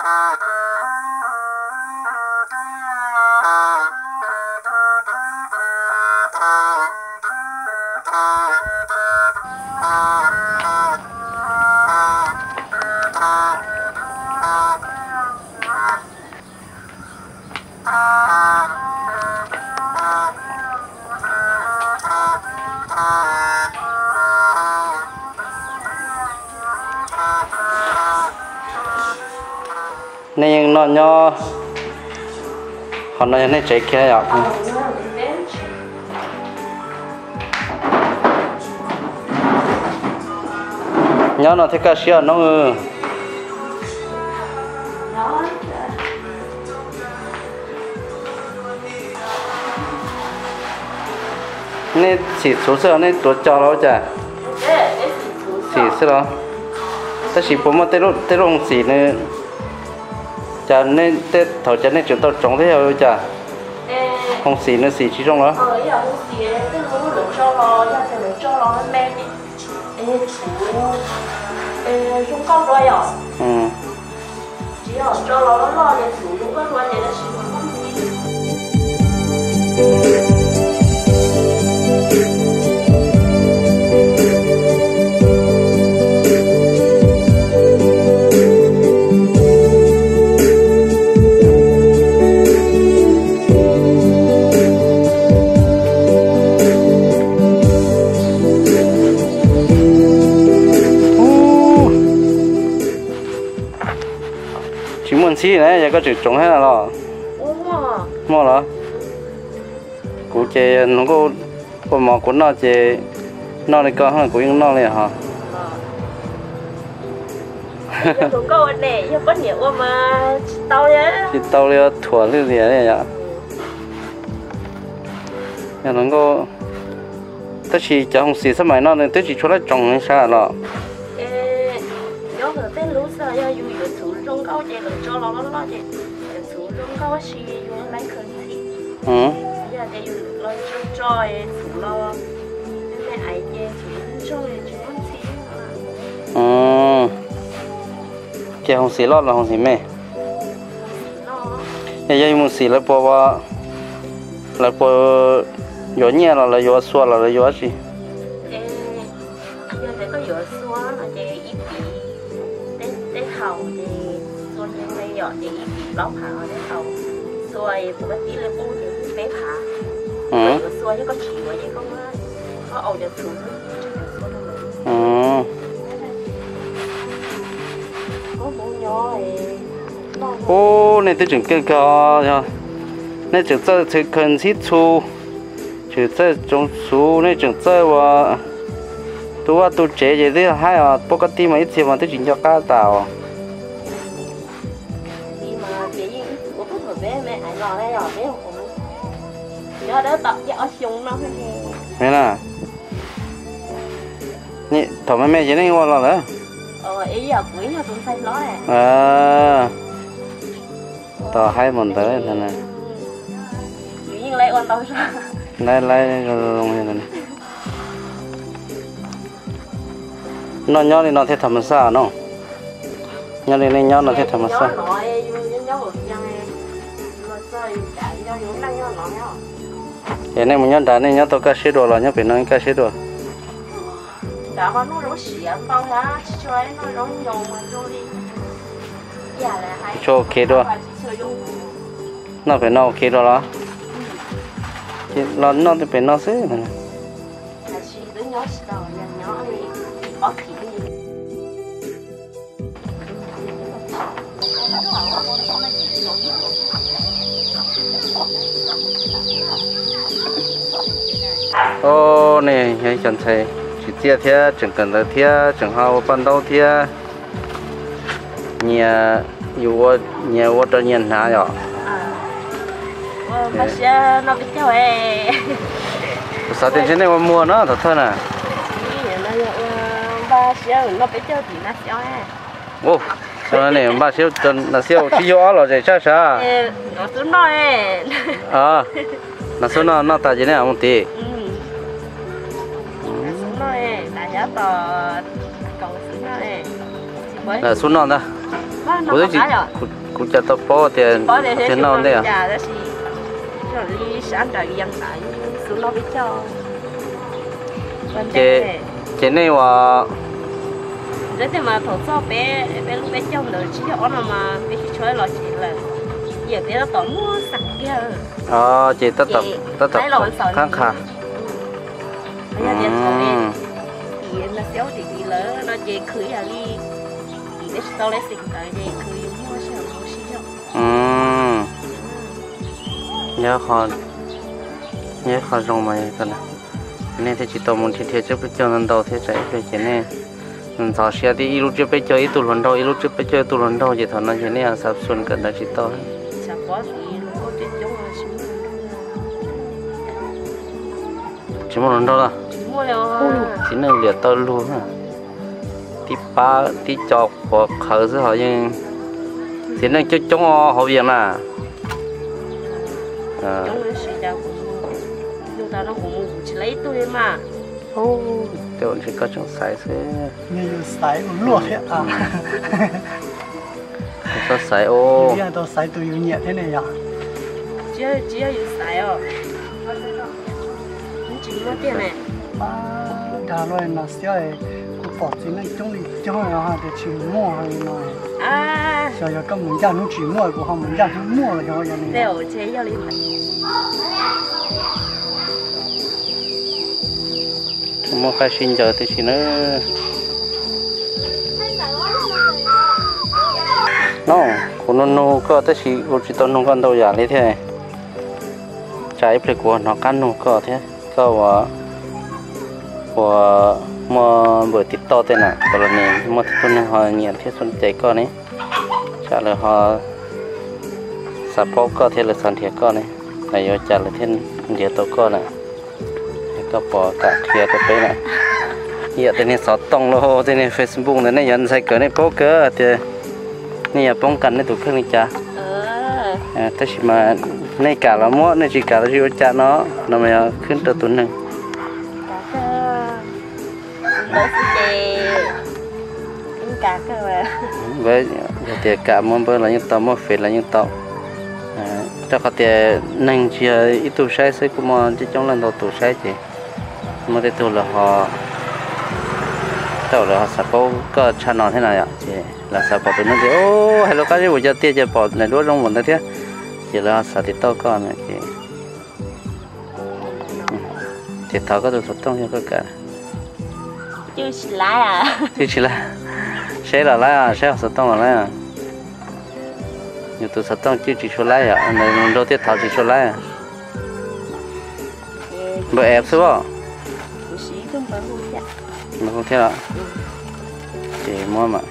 nên nó nhỏ họ nói nên chạy kia ạ nhỏ nó thích cái gì nó nên chỉ số sợ nên tổ cho nó chả chỉ sợ đó ta chỉ bố mà tê lông chỉ nữa chả nên tê thầu chả nên chúng tôi trồng thế nào chả không xì nữa xì chỉ trong đó không xì tê lông được cho nó ra thì mình cho nó men đi chúng con rồi à chỉ là cho nó lo để chủ chúng con rồi để nó sử dụng không gì xí này giờ có chữ trồng hết rồi mua rồi cụ chè nó có mỏ của nó chè nó này con hơn của nó này hả chúng câu này giờ có nhiều mà tao nhé chỉ tao lấy thua cái gì này ạ nhà nó có tất chỉ chẳng không xí sao mày nó nên tất chỉ cho nó trồng hay sao rồi nhớ cái tên lúa sao giờ dùng chủ trồng câu chè được cho nó chè chủ trồng câu xí dùng lấy khẩn xí giờ để dùng lo cho chủ lo nên ai chè chủ trồng chủ con xí chè không xí lót là không xí mẹ giờ dùng xí là bỏ gió nhẹ là gió xua là gió gì giờ để có gió xua là chè ít để hậu thì tôi nhận đây gió thì bóc hậu để hậu xuôi một cái tí là bung thì bé phá xuôi chứ có chỉ vậy không có ẩu được thử có bung nhỏ thì ô này tôi chừng cái co này chừng chơi chơi cần xít chu chừng chơi trong chu này chừng chơi và tôi chế vậy đấy hay à bốc cái tim mà ít thì mà tôi chỉnh cho cá tàu mẹ ai lo đây rồi bé không nhớ đỡ tập cho sung nó mẹ nè nè thằng mẹ chỉ nên ngon rồi đó ý giờ quý nhà tôi xây nó này tao hai món tới thế này nhưng lại quan tâm sao lại rồi này nó nhỏ thì nó thấy thầm sao nó nhỏ thì nó nhỏ nó thấy thầm sao cái này mình nhớ đá này nhớ tao cá sấu đồ là nhớ phải nói cá sấu đồ đá mà nó rối xỉa bao hả cho nó rối nhồng mà rối đi cho ok đồ nó phải nó ok đồ đó nó phải nó xí này ô này hay chẳng thấy chỉ tia thia chẳng cần là thia chẳng hao ban đầu thia nhà yêu nhà vô cho nhà hả vậy bác sĩ nó biết cho em sao tiền trên này mà mua nó thật thôi nè bác sĩ nó biết cho thì nó cho em ô sao này bác sĩ chân là siêu chỉ vô rồi vậy sao sao nó xuống nó em là số nó tại gì này không tí đại giá tờ cầu xuống nó em là số nó đó 我都是古家到包的，天闹的呀。这内话。 这天嘛，头早bé lúc bé trong đời chỉ cho nó mà bé chỉ chơi là chỉ là giờ bé nó tỏ mua sẵn kia. Chị tất tập khá khá. Bây giờ điện thoại lên thì nó xéo thì lỡ nó chỉ khử là đi thì cái store lấy xịn tới thì khử mua xí cho. Nhớ khó rong mày cái này. Nên thì chỉ tao muốn thì thiệt chứ bây giờ lần đầu thì chạy về cái này. Thảo xe thì lúc trước bây giờ ít tụ lần đầu, lúc trước bây giờ tụ lần đầu chỉ thằng nó như này sắp xuân cần đã chỉ to. Chỉ một lần đầu à? Chỉ là liệt to luôn à? Tí ba tí chọc hoặc khởi sự họ nhưng chỉ là cho chống họ việc nè. Chỉ lấy tôi mà. Tôi chỉ có trong sải thế. Như sải luộc thế à? Có sải ô. Bây giờ tôi sải tôi yêu nhẹ thế này à? Chỉ là sải à? Chỉ mua tiền này. Cả loại nó sẽ cụ bỏ chỉ nên trong lịch cho họ để chỉ mua hay nói. Giờ các mình ra nó chỉ mua của họ mình ra nó mua là cho họ này. Đều chế cho đi. Mua khai sinh giờ thì chỉ nó nó có tới chỉ tao nó con đâu giả lấy thế trái phải của nó căn nó có thế có của mua bữa tít to thế nào còn là mua tít to này họ nhận thế xuân trái con này trả lời họ sắp bóc có thế là sản thiệt con này này giờ trả lời thêm địa tổ con nàyก็ปอตะเทียก็ไปนะเหี้ยแต่นี่สอดต้องโลแต่นี่ Facebook เนี่ยยันใส่เกิดในโป๊กเกอร์แต่นี่ป้องกันในตัวเครื่องนี้จ้ะถ้าชิมาในกาละมั่วในจีกาละจีวจ้ะเนาะเราไม่เอาขึ้นตัวหนึ่งvới thì cả món bơ là những tàu món phết là những tàu cho họ thì năng chia ít tu sai sẽ cũng mà chỉ trong lần đầu tu sai thì mà để tu là họ tàu là họ sắp có chăn nón thế này ạ thì là sắp bỏ tụi nó thì ô hay là cái gì bây giờ tiền chỉ bỏ này đuôi trong một thế chỉ là sắp thì tao con này thì tháo cái đồ sốt trong cho cả chưa chỉ lại à chưa chỉ lại sẽ là lại à sẽ sốt trong là lại à nhiều tụi sốt trong chưa chỉ số lại à này đầu tiên tháo chỉ số lại à bởi ép số bao nó không theo ạ chỉ mua mà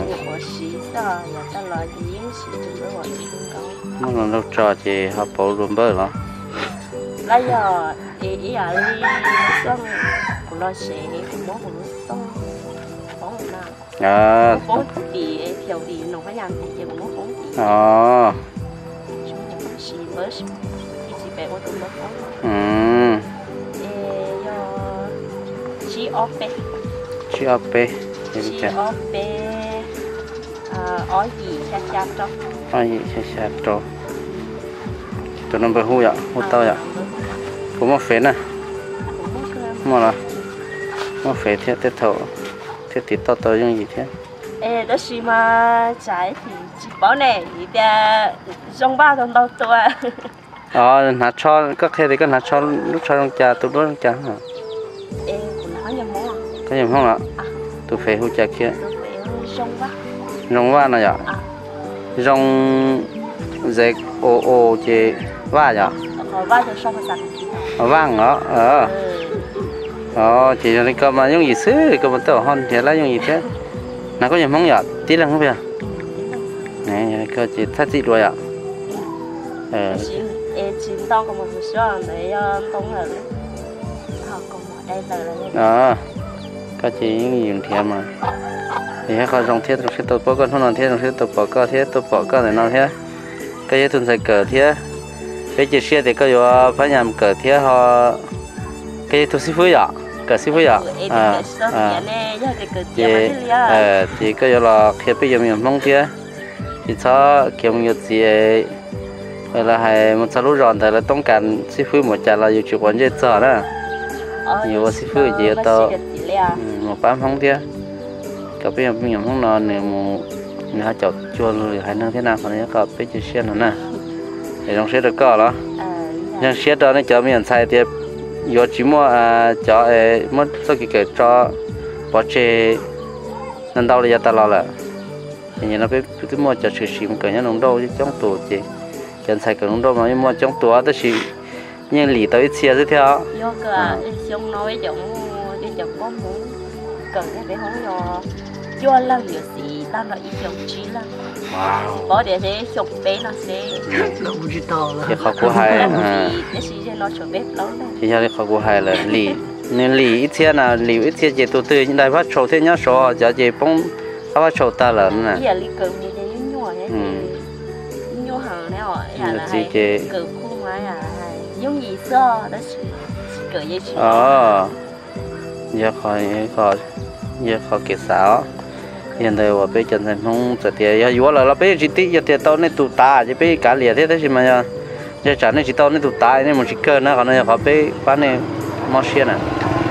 nó là đâu trò chỉ họ bỏ luôn bơ đó bây giờ ý là đi xong của nó sẽ của bố của nó xong bóng nào bố thì theo thì nó phải làm thì chỉ bố bóng thì chúng ta chỉ mới thì chỉ bé của tụi nó bóng chỉ ốp bé chỉ ốp bé ở gì cha cho ở gì cha cho tụi nó bơ hui ạ hui tao ạ cũng một phế nè mà là một phế thế thế thầu thế thì tao tao như gì thế đó xí mà trái thì chỉ bảo này thì trong ba trong đâu tôi nát cho các thế thì có nát cho lúc cho trong trà tụi đó trong trà hả có nhầm không ạ tụi phế hui trà kia rong va này ạ rong dệt ô chị va nhở vang chỉ là cái mà những gì xứ cái mà tao hòn thì là những gì thế nó có nhầm không nhở tí là không biết này cái chỉ thắt gì rồi ạ chỉ tao có một số để tông là còn đây là cái chỉ những gì thiệt mà thì hay có dòng thiết trong cái tổ bò con không thiết trong cái tổ bò con thiết tổ bò con để nó thế cái gì tuần sai cờ thế cái chỉ xe thì có vô phải nhầm cờ thế họ cái gì tu sĩ phơi ạ cờ sĩ phơi ạ thì có vô là khi bây giờ mình mong thế thì cho kiểu nhiều gì vậy là hay một số lúc ròn tại làต้องการซีฟู้ดหมดจานเราอยู่จุดวันเจ็ดจอนะnhiềuว่าซีฟู้ดเยอะต่อmột bán không thế có bây giờ mình không ngon nữa người ta chọn chuột rồi hay năng thế nào còn nếu có biết chữ xuyên nữa nè để trong xuyên được có đó nhưng xuyên đó nó cho mình xài thì vô chỉ mua cho mất số cái cho bỏ chế nên đâu là giờ ta lo là thì nó biết cứ mua cho sự xịn cái nhá đâu chứ trong tủ chị chân xài cái đâu mà mua trong tủ đó thì nhưng lì tới chia tiếp theo vô cơ xong nói chồng có muốn cần cái không nhỏ cho lâu nhiều gì ta nói ý chồng chỉ là bỏ để thế chồng bé nó sẽ thì khó của hai cái gì cho nó cho bếp lâu đấy thì cho khó của hai là lì nên lì ít thế nào lì ít thế chỉ từ những đại phát sầu thế nhá sầu giờ chỉ bông phát sầu ta là nè giờ lì cừu như thế nhua nhé nhua hàng này họ là hay cừu khu máy à giống gì xưa đó cừu gì chứ giờ khó kết sáo hiện tại ở bên chân thành không sẽ thì giờ là bên chỉ tí giờ thì tao nên tụ ta chứ bên cả liền thế đấy chứ mà giờ chẳng nên chỉ tao nên tụ ta nên một chỉ cơ nữa còn giờ họ bên bán này mua xe nè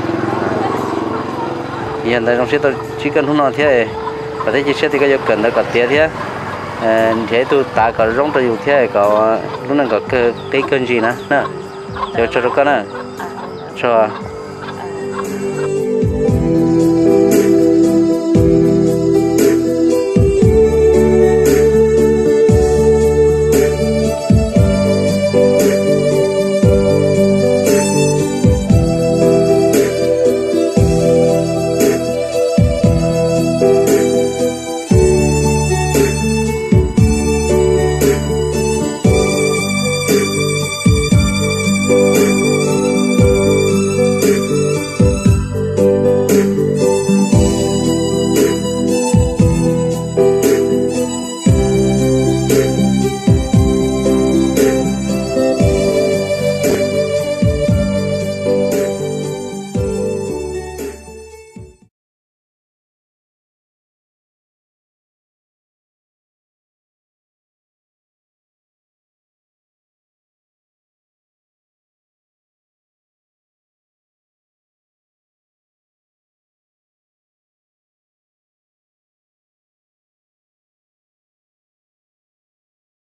hiện tại trong xe tao chỉ cần không nói thế và thế chỉ xe thì cái giờ cần nó còn tiền thế thế tụ ta có rong tao dùng thế có lúc nào có cơ cái cơn gì nữa nè cho nó nè cho